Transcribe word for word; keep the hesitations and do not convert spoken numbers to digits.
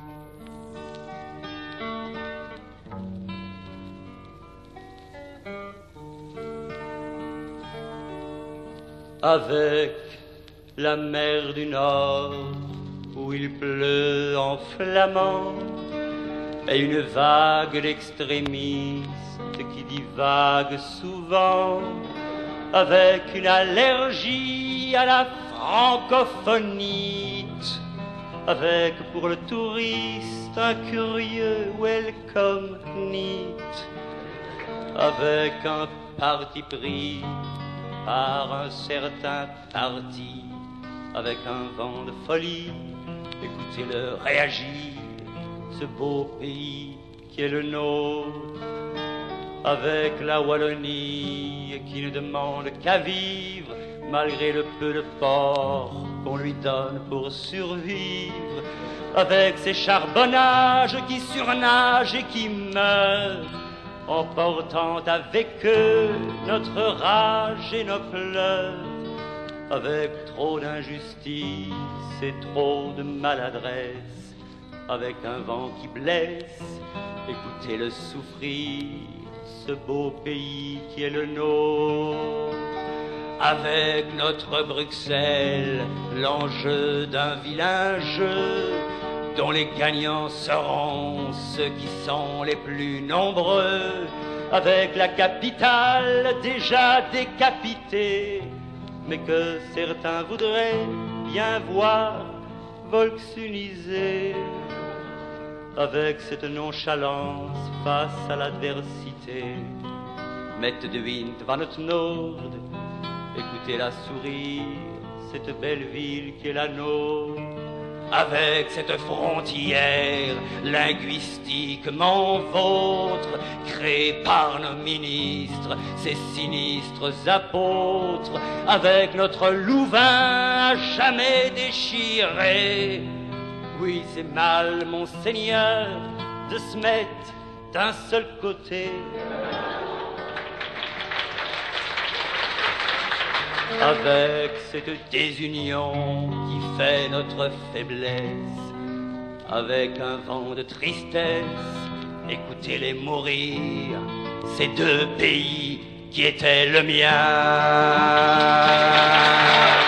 Avec la mer du Nord où il pleut en flamand et une vague d'extrémistes qui divague souvent avec une allergie à la francophonite, avec pour le touriste un curieux welcome neat, avec un parti pris par un certain parti, avec un vent de folie, écoutez-le réagir, ce beau pays qui est le nôtre, avec la Wallonie qui ne demande qu'à vivre, malgré le peu de porc qu'on lui donne pour survivre, avec ses charbonnages qui surnagent et qui meurent, emportant avec eux notre rage et nos pleurs, avec trop d'injustice et trop de maladresse, avec un vent qui blesse, écoutez-le souffrir, ce beau pays qui est le nôtre, avec notre Bruxelles, l'enjeu d'un vilain jeu, dont les gagnants seront ceux qui sont les plus nombreux, avec la capitale déjà décapitée, mais que certains voudraient bien voir volksuniser, avec cette nonchalance face à l'adversité. Mette de wind van het noord, écoutez-la sourire, cette belle ville qui est la nôtre, avec cette frontière linguistiquement vôtre, créée par nos ministres, ces sinistres apôtres, avec notre Louvain à jamais déchiré. Oui, c'est mal, mon Seigneur, de se mettre d'un seul côté. Avec cette désunion qui fait notre faiblesse, avec un vent de tristesse, écoutez-les mourir, ces deux pays qui étaient le mien.